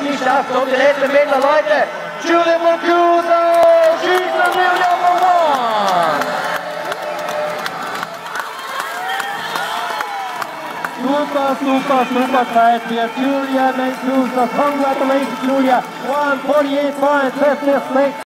nicht schafft. Und die letzten Meter, Leute. Julia Mancuso, she's the new number one. Super Zeit für Julia Mancuso. Congratulations, Julia. 1:48.56.